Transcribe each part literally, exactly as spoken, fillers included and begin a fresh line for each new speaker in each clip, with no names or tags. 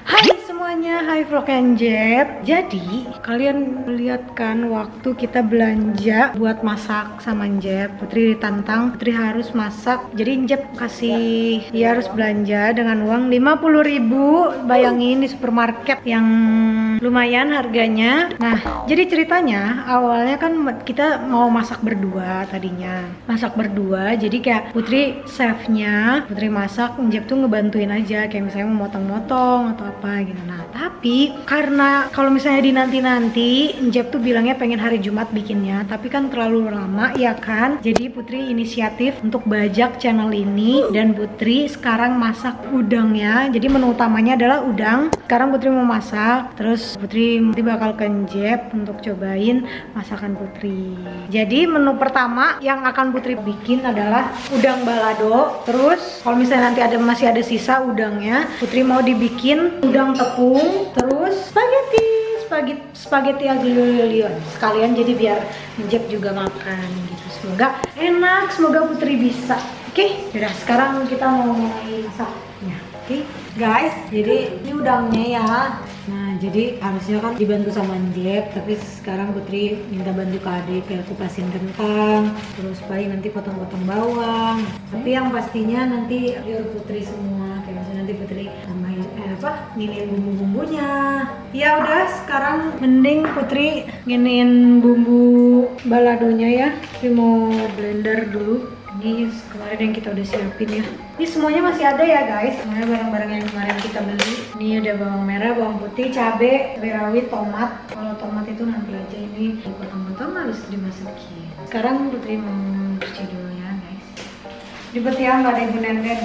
Hai semuanya, hai vlog Anjep. Jadi kalian lihat kan waktu kita belanja buat masak sama Anjep, Putri ditantang, Putri harus masak. Jadi Anjep kasih dia harus belanja dengan uang lima puluh ribu. Bayangin di supermarket yang lumayan harganya. Nah, jadi ceritanya awalnya kan kita mau masak berdua tadinya. Masak berdua, jadi kayak Putri chefnya, Putri masak, Anjep tuh ngebantuin aja, kayak misalnya memotong-motong atau apa gitu. Nah, tapi karena kalau misalnya di nanti-nanti Anjep tuh bilangnya pengen hari Jumat bikinnya, tapi kan terlalu lama ya kan. Jadi Putri inisiatif untuk bajak channel ini dan Putri sekarang masak udangnya. Jadi menu utamanya adalah udang. Sekarang Putri mau masak, terus Putri nanti bakal ke Anjep untuk cobain masakan Putri. Jadi menu pertama yang akan Putri bikin adalah udang balado. Terus kalau misalnya nanti ada masih ada sisa udangnya, Putri mau dibikin udang tepung, terus spaghetti, spaghetti, spaghetti aglio olio sekalian, jadi biar Anjep juga makan gitu. Semoga enak, semoga Putri bisa. Oke, okay? Udah sekarang kita mau mulai masaknya. Oke, okay? Guys, jadi ini udangnya ya. Nah, jadi harusnya kan dibantu sama Anjep, tapi sekarang Putri minta bantu ke adik kayak kupasin kentang, terus paling nanti potong-potong bawang. Tapi yang pastinya nanti biar Putri semua, kayak misalnya nanti Putri tambahin eh, apa? Nginin bumbu-bumbunya. Ya udah, sekarang mending Putri nginin bumbu baladonya ya. Putri mau blender dulu. Ini kemarin yang kita udah siapin ya. Ini semuanya masih ada ya guys. Semuanya barang-barang yang kemarin kita beli. Ini ada bawang merah, bawang putih, cabai, cabai rawit, tomat. Kalau tomat itu nanti aja, ini dipotong-potong habis dimasukin. Sekarang Putri mau cuci dulu ya guys. Ribet ya, nggak ada ibu nenden.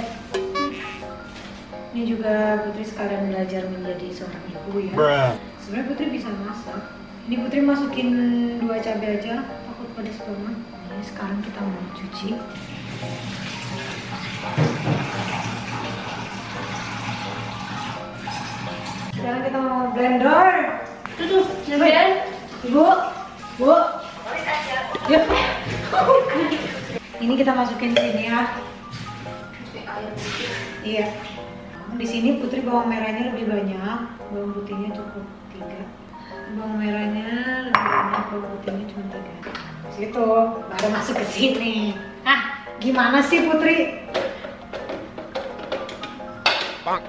Ini juga Putri sekalian belajar menjadi seorang ibu ya. Sebenarnya Putri bisa masak. Ini Putri masukin dua cabai aja, takut pedas banget. Ini sekarang kita mau cuci. Sekarang kita mau blender. Tuh, blender. Ibu, bu. Yuk. Ini kita masukin sini ya. Iya. Di sini Putri bawang merahnya lebih banyak, bawang putihnya cukup tiga. Bawang merahnya lebih banyak, bawang putihnya cuma tiga. Situ, baru masuk ke sini. Ah, gimana sih Putri? Bang.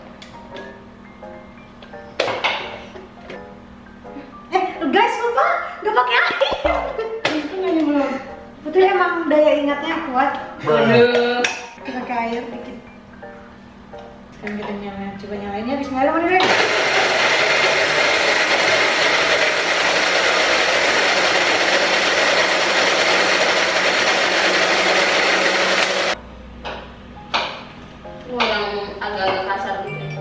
Eh, guys, lupa nggak pakai air. Itu nggak belum. Putri emang daya ingatnya kuat. Aduh. Kita pakai air dikit. Sekarang kita nyalain, coba nyalainnya. Bismillahirrahmanirrahim.
Agak-agak kasar gitu.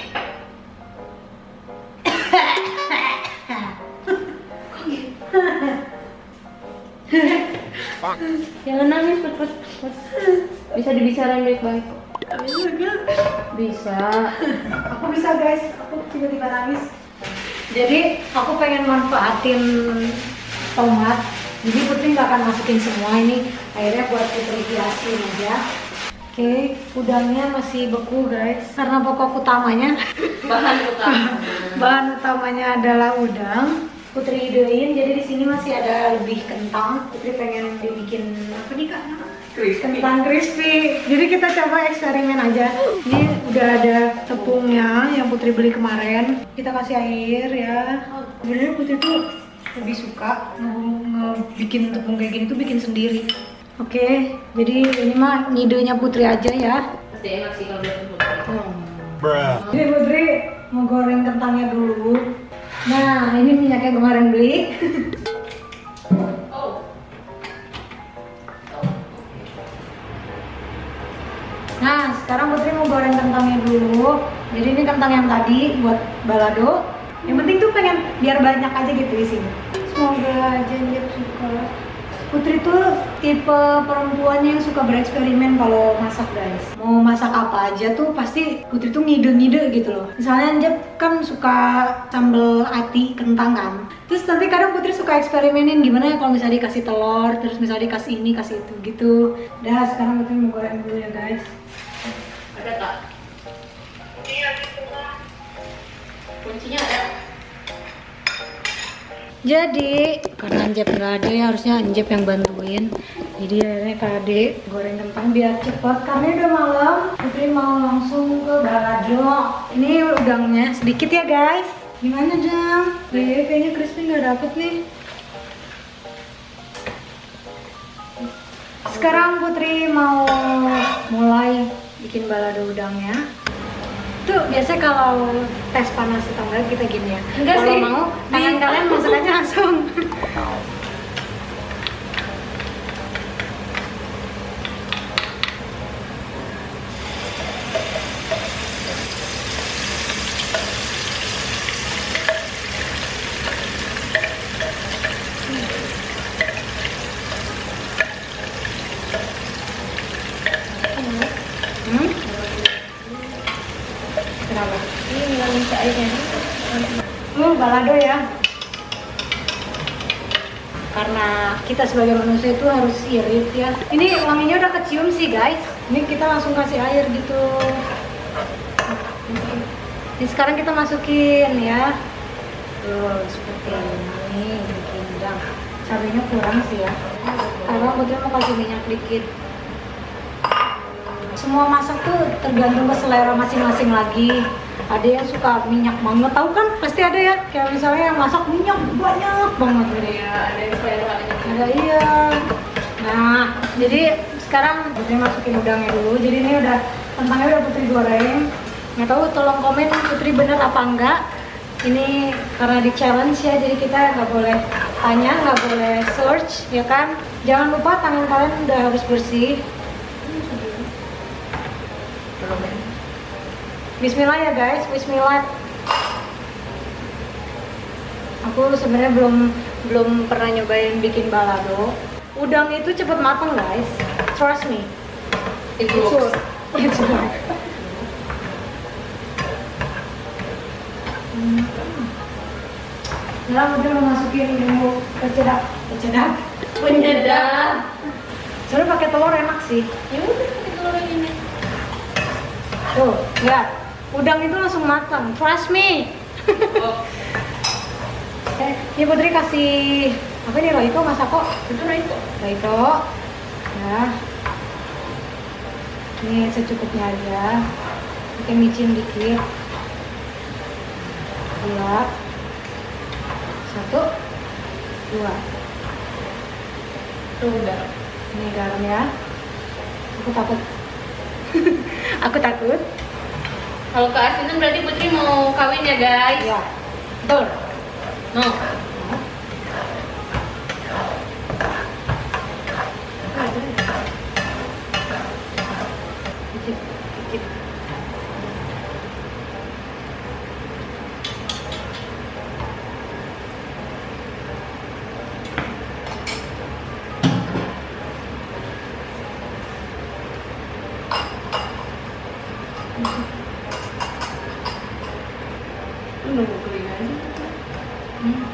Jangan nangis, put, put, put. Bisa dibicarain baik-baik. Bisa.
Aku bisa guys, aku tiba-tiba nangis. Jadi aku pengen manfaatin tomat. Jadi Putri nggak akan masukin semua ini. Akhirnya buat Putri hiasin aja. Oke, okay, udangnya masih beku guys. Karena pokok utamanya
bahan utama.
bahan utamanya adalah udang. Putri idein, jadi di sini masih ada lebih kentang. Putri pengen dibikin apa nih kak?
Crispy.
Kentang crispy. Jadi kita coba eksperimen aja. Ini udah ada tepungnya yang Putri beli kemarin. Kita kasih air ya. Sebenarnya Putri tuh lebih suka nge-bikin tepung kayak gini tuh bikin sendiri. Oke, okay, jadi ini mah ngidenya Putri aja ya.
Pasti enak sih kalau buat Putri.
Oh. Jadi Putri mau goreng kentangnya dulu. Nah, ini minyaknya kemarin beli.
Oh.
Nah, sekarang Putri mau goreng kentangnya dulu. Jadi ini kentang yang tadi buat balado. Yang penting tuh pengen biar banyak aja gitu isinya. Semoga aja dia suka. Putri tuh tipe perempuan yang suka bereksperimen kalau masak guys. Mau masak apa aja tuh pasti Putri tuh ngide-ngide gitu loh. Misalnya Anjep kan suka sambal ati kentang kan. Terus nanti kadang Putri suka eksperimenin gimana ya kalau misalnya dikasih telur, terus misalnya dikasih ini, kasih itu gitu. Udah, sekarang Putri mau goreng dulu ya guys.
Ada tak? Iya, gitu.
Jadi karena Anjep nggak ada ya, harusnya Anjep yang bantuin. Jadi akhirnya Kak Ade goreng kentang biar cepat. Karena udah malam, Putri mau langsung ke balado. Ini udangnya sedikit ya guys. Gimana Jam? Eh, kayaknya crispy nggak dapet nih. Sekarang Putri mau mulai bikin balado udangnya. Tuh biasanya kalau tes panas atau enggak kita gini ya.
Enggak
kalau
sih.
mau tangan kalian masak aja langsung. Hmm? Kenapa?
Ini nggak bisa airnya.
Hmm, balado ya. Karena kita sebagai manusia itu harus irit ya. Ini wanginya udah kecium sih guys. Ini kita langsung kasih air gitu. Ini sekarang kita masukin ya. Tuh seperti ini bikin udang. Cabenya kurang sih ya. Karena Putri mau kasih minyak dikit. Semua masak tuh tergantung ke selera masing-masing lagi. Ada yang suka minyak banget, tahu kan? Pasti ada ya. Kayak misalnya yang masak minyak banyak banget gitu.
Iya, ada yang selera aja.
Ada iya. Nah, jadi sekarang Putri masukin udangnya dulu. Jadi ini udah kentangnya udah Putri goreng. Nggak tahu, tolong komen Putri bener apa enggak. Ini karena di challenge ya, jadi kita nggak boleh tanya, nggak boleh search, ya kan? Jangan lupa tangan kalian udah harus bersih. Bismillah ya guys, Bismillah. Aku sebenarnya belum belum pernah nyobain bikin balado. Udang itu cepet matang guys, trust me.
It
It's
works.
work. It's work. Hmm. Sekarang udah mau masukin bumbu kecedak, kecedak.
Penyedap.
Sebenarnya pakai telur enak sih.
Ya udah pakai telur ini.
Tuh, lihat. Udang itu langsung matang, trust me.
Oh,
Eh, ini Putri kasih apa nih, Royco, Masako?
itu Raito.
Royco. Ya. Ini secukupnya aja. Pakai micin dikit. Dua. Satu. Dua.
Tuh udah.
Ini garam ya. Aku takut. Aku takut.
Kalau keasinan berarti Putri mau kawin ya guys?
Ya. Betul.
Mau.
Dikit, dikit.
Lu nunggu kering aja.
Hmm.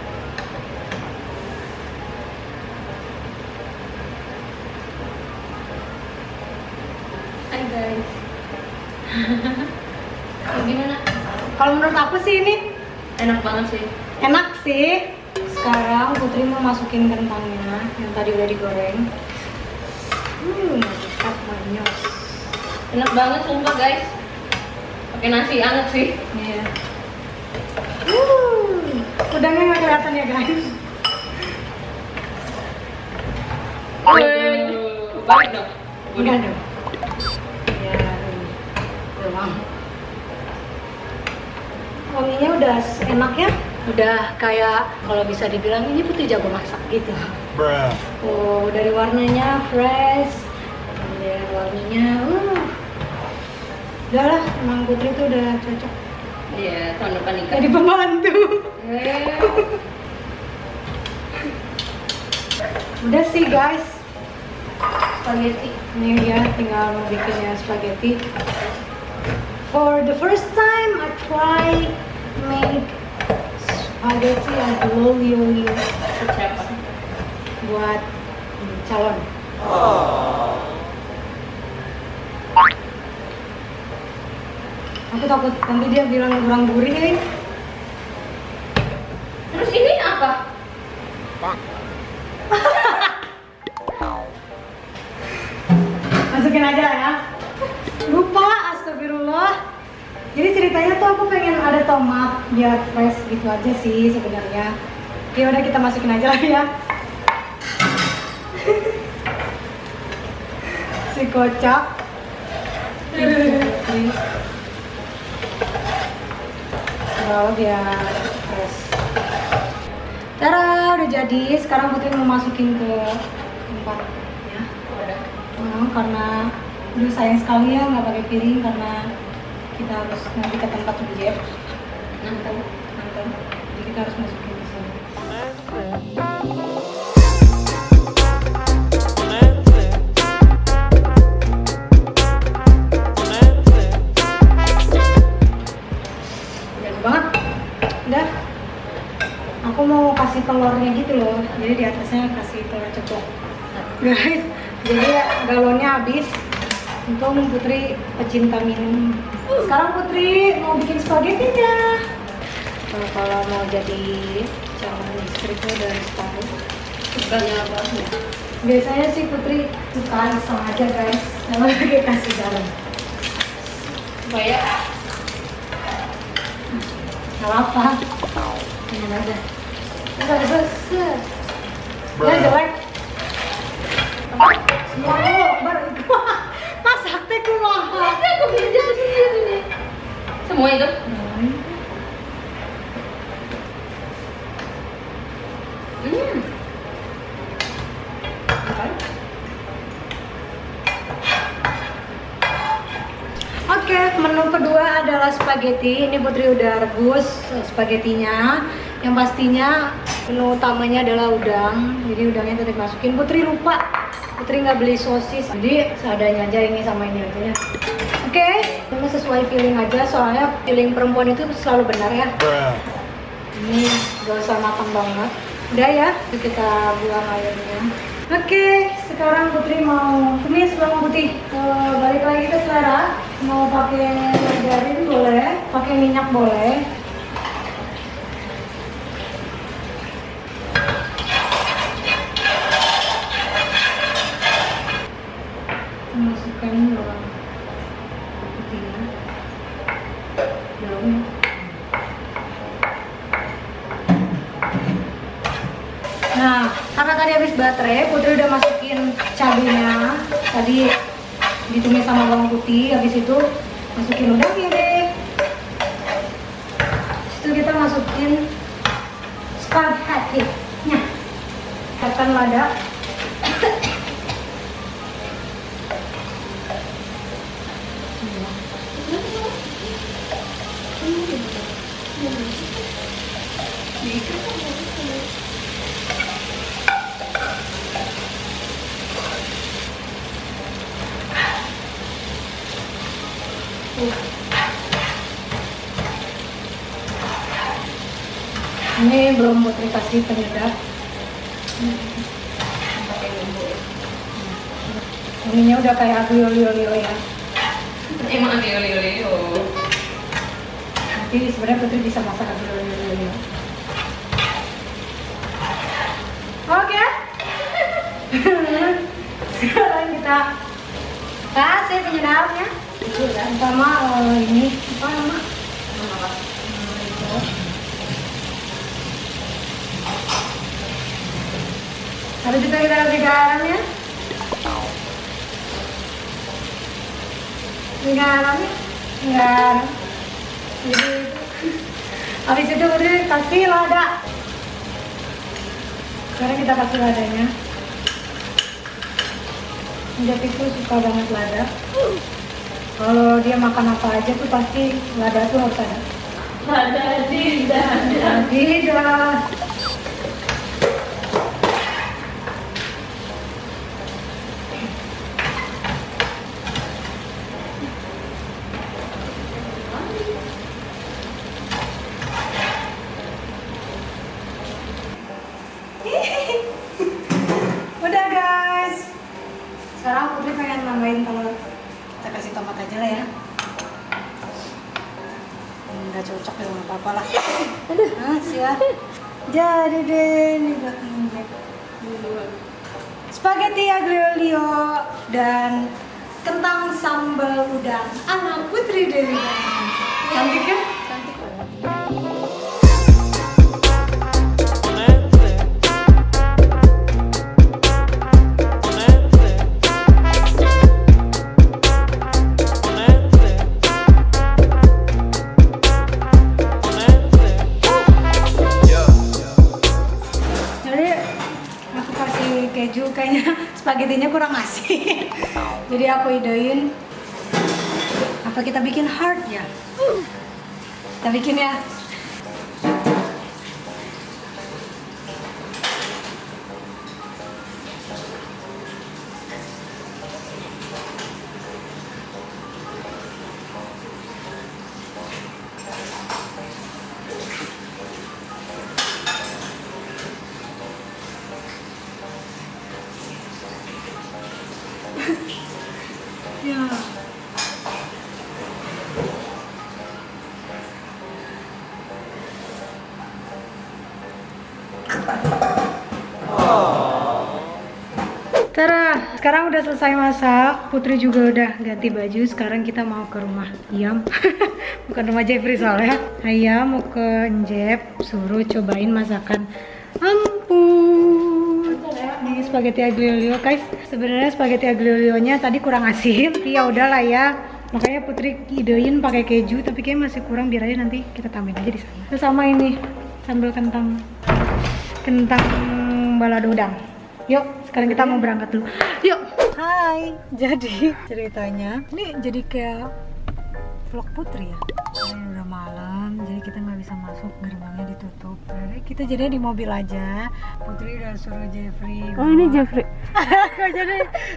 Hai guys. Gimana?
Kalau menurut aku sih ini
Enak banget sih.
enak sih. Sekarang Putri mau masukin kentangnya yang tadi udah digoreng. Hmm, mantap banyak.
Enak banget sumpah guys. Pakai nasi anget sih.
Iya. Uh, udangnya nggak kelihatan ya guys.
Waduh, baik dong.
Enggak dong. Ya, doang. Wanginya udah enak ya. Udah kayak kalau bisa dibilang ini Putri jago masak gitu.
Bruh.
Oh, dari warnanya fresh, dari wanginya, uh, udah lah, emang Putri tuh udah cocok
Iya, tahun depan nikah.
jadi pembantu.
Eh,
Udah sih guys,
spaghetti.
ini dia tinggal mau bikinnya spaghetti. For the first time I try make spaghetti aglio-olio
Siapa?
buat hmm, calon. Aku takut nanti dia bilang kurang gurih.
Terus ini apa?
Masukin aja ya. Lupa, astagfirullah. Jadi ceritanya tuh aku pengen ada tomat biar fresh gitu aja sih sebenarnya. Ya udah kita masukin aja lah ya. Si kocak. Kalau biar fresh. Tara, udah jadi. Sekarang Putri mau masukin ke tempatnya. Hmm, karena udah sayang sekali ya nggak pakai piring karena kita harus nanti ke tempat menjep. Nanti, nanti. Jadi kita harus masukin di sini. Udah banget. Udah. Aku mau kasih telurnya gitu loh. Jadi di atasnya kasih telur ceplok. Guys, jadi galonnya habis. Untung Putri pecinta minum. Sekarang Putri mau bikin spaghettinya. Kalau kalau mau jadi calon istriku dari tahu.
Sukanya apa?
Biasanya sih Putri suka iseng aja guys. Nama lagi kasih garam.
Supaya
Gak apa. Ini aja. Enggak besar. Ya jelek. Semua lo baru itu. Masak teh kumaha.
aku kerja sendiri. Semua itu?
Hmm.
Hmm.
Oke, menu kedua adalah spaghetti. Ini Putri udah rebus spagettinya. Yang pastinya menu utamanya adalah udang. Jadi udangnya tetap masukin. Putri lupa, Putri nggak beli sosis. Jadi seadanya aja ini sama ini aja ya. Oke, ini sesuai feeling aja. Soalnya feeling perempuan itu selalu benar ya. Ini gak usah matang banget. Udah ya, kita buang airnya. Oke, sekarang Putri mau tumis bawang putih. Uh, balik lagi ke selera. Mau pakai margarin boleh, pakai minyak boleh. Masukkan bawang putihnya. Daunnya. Nah, karena tadi habis baterai, Putri udah masukin cabenya. Tadi ditumis sama bawang putih, habis itu masukin udangnya deh. Habis itu kita masukin spaghetti-nya. Tekan lada. Ini belum Putri kasih penyedap. Ininya udah kayak aglio-olio ya.
Emang aglio-olio.
Nanti sebenarnya Putri bisa masak aglio-olio. Oke. Sekarang kita kasih penyedapnya. Sama uh, ini apa nama? Nama Habis itu kita kasih garamnya. Garamnya, garam. Jadi, habis itu Putri kasih lada. Sekarang kita kasih ladanya. Jadi itu suka banget lada. Kalau dia makan apa aja tuh pasti lada tuh harus ada.
Lada tidak.
Tidak. Udah guys. Sekarang Putri pengen nambahin telur. Kita kasih tomat aja lah ya. Nggak cocok ya, nggak apa-apa lah. Aduh, ah, siap. Jadi deh ini buat Injep. Spaghetti aglio olio dan kentang sambal udang ala Putri Dewi. Cantik kan?
Cantik banget.
Keju kayaknya spagettinya kurang asin. Jadi aku idein apa kita bikin hard ya? Kita bikin ya. Ya. Tara, sekarang udah selesai masak. Putri juga udah ganti baju. Sekarang kita mau ke rumah Ayam. Bukan rumah Jeffrey soalnya. Ayam mau ke Njep, suruh cobain masakan. Ampun. Ini spaghetti aglio olio, guys. Sebenarnya spaghetti aglio olionya tadi kurang asin. Tapi ya udahlah ya. Makanya Putri idein pakai keju, tapi kayaknya masih kurang, biar aja nanti kita tambahin aja di sana. Terus sama ini sambal kentang. Kentang balado udang. Yuk, sekarang kita mau berangkat dulu. Yuk. Hai. Jadi ceritanya ini jadi kayak vlog Putri ya. Ini udah malam, jadi kita nggak bisa masuk, gerbangnya ditutup. Jadi kita jadi di mobil aja. Putri udah suruh Jeffrey.
Oh bawa. Ini Jeffrey.
Kok jadi?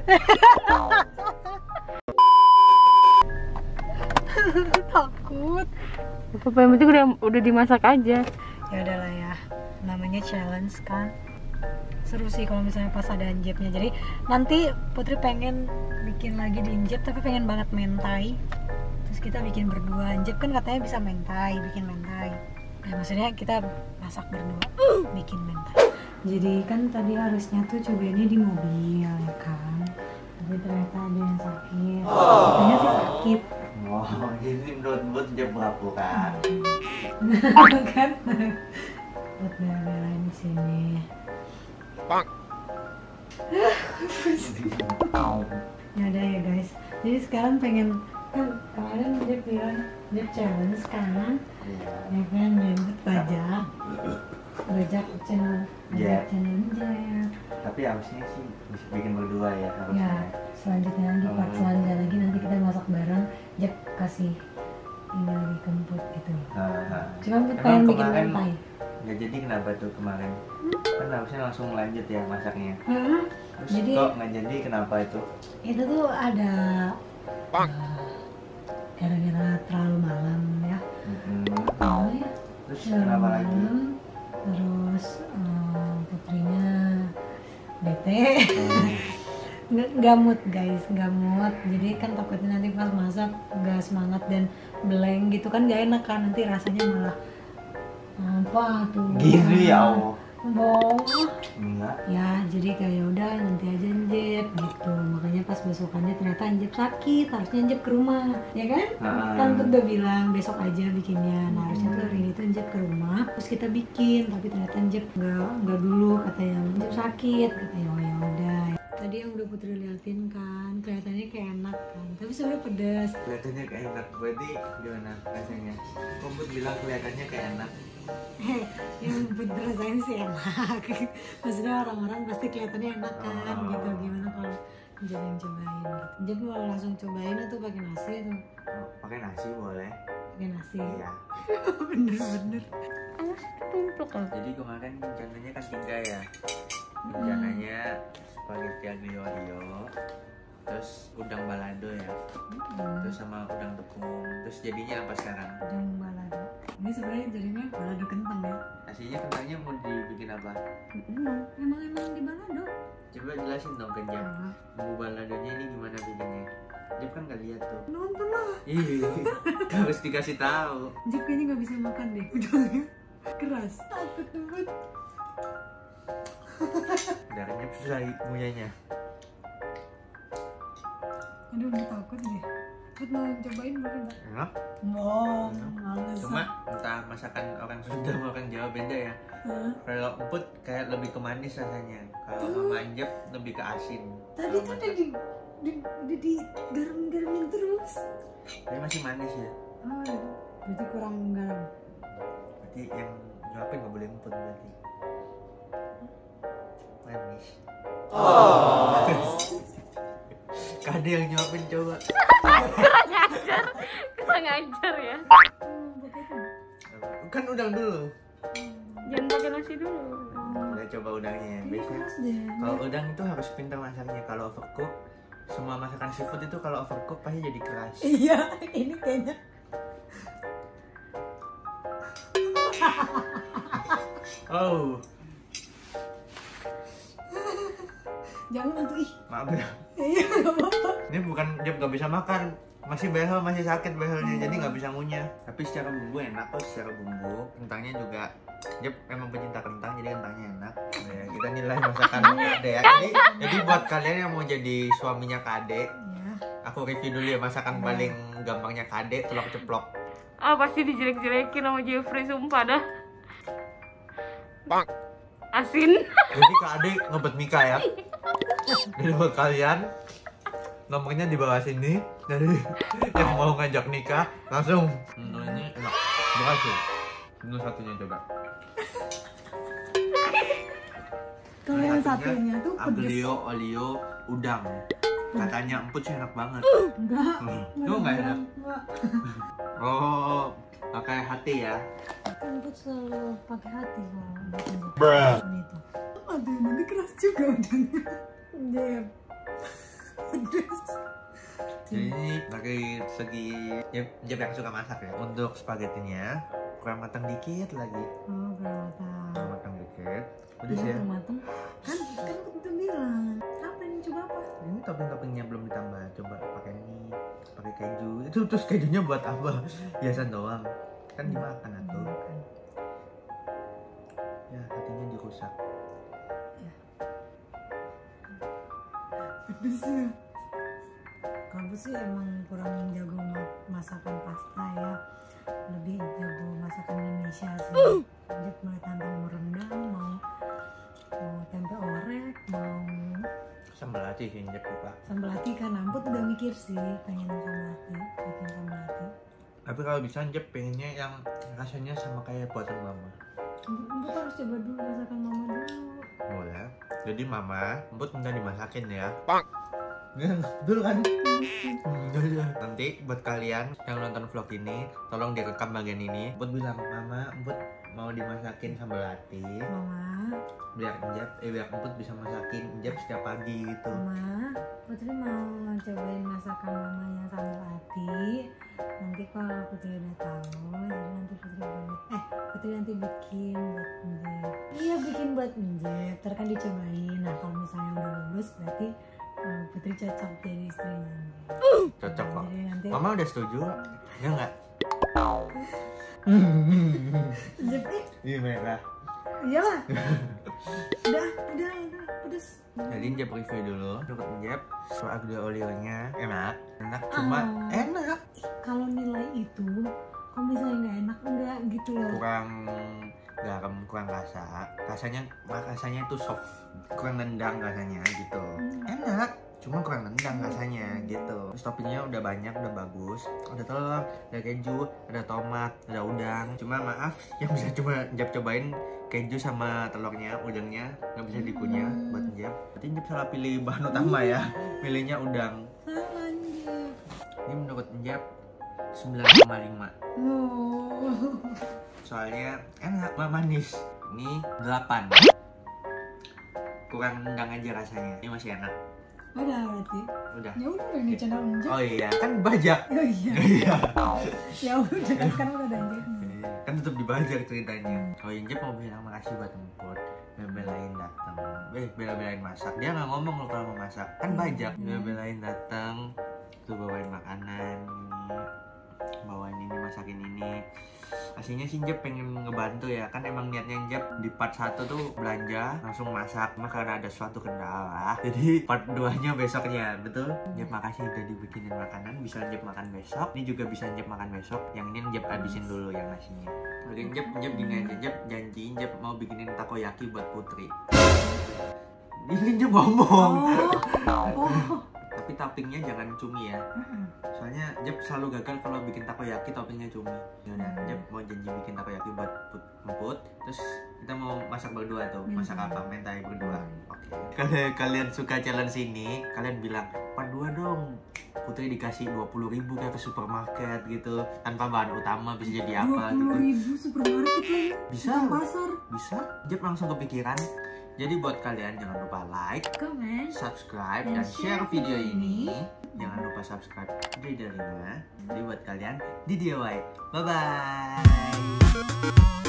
Takut.
Apa yang penting udah udah dimasak aja.
Ya udahlah ya. Namanya challenge kan. Seru sih kalau misalnya pas ada Njepnya. Jadi nanti Putri pengen bikin lagi di Njep, tapi pengen banget mentai. Terus kita bikin berdua. Njep kan katanya bisa mentai, bikin mentai. Nah, maksudnya kita masak berdua, bikin mentai. Jadi kan tadi harusnya tuh cobainnya di mobil ya kan. Tapi ternyata ada yang sakit. Katanya sih sakit.
Oh, ini menurut Njep melakukan.
Kan? Buat bela-belain di sini.
Pak.
Ya udah ya guys. Jadi sekarang pengen kan kemarin dia bilang dia challenge kan, ya kan nyebut pajak, pajak channel, pajak channel Njep.
Tapi harusnya sih bisa bikin berdua ya harusnya.
Ya selanjutnya lagi part selanjutnya lagi nanti kita masak bareng. Njep kasih ini lagi ke Emput gitu.
Nah,
Cuma Emput pengen bikin mentai.
Nggak jadi kenapa tuh kemarin? Kan harusnya langsung lanjut ya masaknya.
Hmm.
Terus
Jadi
kok nggak jadi kenapa itu?
itu tuh ada uh, gara-gara terlalu malam ya.
Mm-hmm.
Oh, ya.
Terus
Terlalu
kenapa lagi?
malam, terus um, Putrinya bete. Nggak, nggak mood guys, nggak mood. Jadi kan takutnya nanti pas masak nggak semangat dan blank gitu kan, nggak enak kan, nanti rasanya malah apa tuh
Gini ya Allah.
bohong
Enggak.
ya. Jadi kayak udah nanti aja Njep gitu. Makanya pas besokannya ternyata Njep sakit, harusnya Njep ke rumah ya kan.
Nah.
Kan tuh udah bilang besok aja bikinnya. Nah harusnya tuh hari ini tuh Njep ke rumah terus kita bikin, tapi ternyata Njep nggak nggak dulu, katanya Njep sakit, katanya oh ya udah. Tadi yang udah Putri liatin kan kelihatannya kayak enak kan, tapi sebenarnya pedas.
Kelihatannya kayak enak. Berarti gimana rasanya? Komput bilang kelihatannya kayak enak.
Heh, yang Putri rasain sih enak. Maksudnya orang-orang pasti kelihatannya enak kan gitu. Gimana kalau Njep yang cobain gitu. Njep mau langsung cobain atau pakai nasi atau
Oh, pakai nasi boleh?
pakai nasi?
Iya.
Bener-bener.
Awas tumpuk kan.
Jadi kemarin rencananya kan tiga ya. Rencananya spaghetti aglio olio, terus udang balado ya,
Hmm.
terus sama udang tepung. Terus jadinya apa sekarang?
Udang balado. Ini sebenarnya jadinya balado kentang ya.
Nasinya kentangnya mau dibikin apa?
Hmm.
Emang emang di balado.
Coba jelasin dong ke Jep.
Ah,
Bumbu baladonya ini gimana bikinnya? Jep kan gak lihat tuh.
nonton lah.
Ih, harus dikasih tahu.
Njep kayaknya nggak bisa makan deh udangnya. Keras. Takut ngebut.
Dari Jeb susah ngunyahnya.
Aduh, udah takut deh. Bud mau cobain boleh nggak?
Enak.
Mau, males.
Cuma entah masakan orang Sunda sama orang Jawa beda ya.
Hah?
Kalau emput kayak lebih ke manis rasanya. Kalau Mama Anjep lebih ke asin.
Tadi
Kalau
tuh
masak-
udah di, di, di, di garam-garamin terus.
Tapi masih manis ya.
Oh, berarti kurang garam.
Berarti yang nyuapin nggak boleh emput berarti. Manis. Oh. Kade yang nyuapin coba.
Kurang ajar. Kurang ajar ya.
Hmm, pakai itu.
Kan udang dulu.
Jangan pakai nasi dulu.
Udah coba udangnya.
Ini
Biasanya
keras deh.
kalau udang itu harus pintar masaknya. Kalau overcook, semua masakan seafood itu kalau overcook pasti jadi keras.
Iya, ini kayaknya.
Oh,
Jangan tuh ih.
maaf ya.
Iya, nggak apa-apa.
Ini bukan Jeb gak bisa makan, masih behel, masih sakit behelnya, jadi nggak bisa ngunyah. Tapi secara bumbu enak kok, secara bumbu. Kentangnya juga, Jeb emang pecinta kentang, jadi kentangnya enak. Nah, ya, kita nilai masakan Kade ya. Jadi, jadi buat kalian yang mau jadi suaminya Kade,
Ya.
aku review dulu ya masakan paling gampangnya Kade, telur ceplok.
Ah pasti dijelek-jelekin sama Jeffrey sumpah dah. Asin.
Jadi Kade ngebet Mika ya. Jadi buat kalian, nomornya di bawah sini. Dari yang mau ngajak nikah, langsung. Hmm, ini enak. Berhasil. Menu satunya coba.
Kalau yang satunya tuh pedes.
aglio olio udang. Katanya emput sih enak banget.
Enggak.
Hmm. Itu nggak enak.
Enggak.
Oh, pakai hati ya.
Kan Bud selalu pakai hati kalau bikin Jep. Itu. Aduh, nanti keras juga udangnya. Jep. Pedes.
Jadi ini dari segi Jeb, Jeb yang suka masak ya. Untuk spagettinya kurang matang dikit lagi.
Oh, kurang matang.
Kurang matang dikit. Pedes
Iya,
ya.
kurang matang. Kan kan kita bilang. Apa ini coba apa?
Ini topping-toppingnya belum ditambah. Coba pakai ini, pakai keju. Itu terus kejunya buat apa? Hiasan doang. Kan dimakan atau
Makan.
ya hatinya dirusak.
Pedes ya. Kamu sih emang kurang jago ma- masakan pasta ya. Lebih jago masakan Indonesia sih. Jep mulai tantang mau rendang, mau mau tempe orek, mau
Sambal hati sih Jeb lupa.
sambal hati kan. Amput udah mikir sih pengen sambal hati, bikin sambal hati.
Tapi kalau bisa Jeb pengennya yang rasanya sama kayak buatan mama.
Amput, Amput harus coba dulu masakan mama dulu.
Boleh. Jadi mama, Emput minta dimasakin ya. Ya, betul kan? Hmm, iya. Nanti buat kalian yang nonton vlog ini, tolong direkam bagian ini. Emput bilang, Mama, Emput mau dimasakin sambal hati.
Mama,
Biar Enjep, eh biar Emput bisa masakin Enjep setiap pagi gitu.
Mama, Putri mau cobain masakan mama yang sambal hati. Nanti kalau Putri udah tahu, jadi nanti Putri boleh, eh Putri nanti bikin buat Enjep. Iya bikin buat Enjep, ntar kan dicobain. Nah kalau misalnya udah lulus, berarti uh, Putri cocok jadi istrinya Enjep.
Cocok kok.
Jadi nanti
Mama udah setuju? Ya nggak?
Enjep, eh
Iya merah.
iyalah. Udah, udah, udah, pedes.
Jadi Enjep review dulu. Untuk Enjep, so aglio olionya enak, enak cuma
Oh.
enak.
Kalau nilai itu, kalau misalnya nggak enak enggak gitu loh.
Kurang garam, kurang rasa. Rasanya, rasanya itu soft, kurang nendang rasanya gitu. Enak, cuma kurang nendang rasanya gitu. Terus toppingnya udah banyak, udah bagus. Ada telur, ada keju, ada tomat, ada udang. Cuma maaf, yang bisa cuma Enjep cobain keju sama telurnya, udangnya nggak bisa dikunyah buat Enjep. Berarti Enjep salah pilih bahan utama ya, pilihnya udang.
Salah Enjep.
Ini menurut Enjep sembilan koma lima.
Oh.
Soalnya enak, ma- manis. Ini delapan. Kurang nendang aja rasanya. Ini masih enak.
Udah berarti.
Udah.
Ya udah udah nih channel Enjep.
Oh iya, kan bajak.
Oh iya.
Iya.
Ya udah kan sekarang udah ada Enjepnya.
Kan tetap dibajak ceritanya. Oh Enjep mau bilang makasih buat Emput. Bela-belain datang. Eh, bela-belain masak. Dia nggak ngomong loh kalau mau masak. Kan bajak. Bela-belain datang. Tuh bawain makanan ini. bawain ini, masakin ini. Aslinya sih Jep pengen ngebantu ya, kan emang niatnya Jep di part satu tuh belanja langsung masak, cuma karena ada suatu kendala jadi part dua nya besoknya. Betul Jep, makasih udah dibikinin makanan, bisa Jep makan besok. Ini juga bisa Jep makan besok, yang ini Jep habisin dulu yang nasinya. Oke Jep, Jep gini aja, Jep janjiin Jep mau bikinin takoyaki buat Putri. Ini Jep ngomong.
Oh. Oh.
Tapi toppingnya jangan cumi ya, soalnya Jep selalu gagal kalau bikin takoyaki toppingnya cumi. Yaudah, Jep mau janji bikin takoyaki buat Put, Put. Terus kita mau masak berdua tuh, masak apa? Mentai berdua. Oke. Kalau kalian suka challenge ini, kalian bilang part dua dong. Putri dikasih dua puluh ribu ke supermarket gitu, tanpa bahan utama bisa jadi apa gitu.
dua puluh ribu supermarket lagi?
Bisa.
Pasar?
Bisa. Jep langsung kepikiran. Jadi buat kalian jangan lupa like,
comment,
subscribe, dan share video ini. Jangan lupa subscribe di Delima. Jadi buat kalian di D I Y. Bye bye.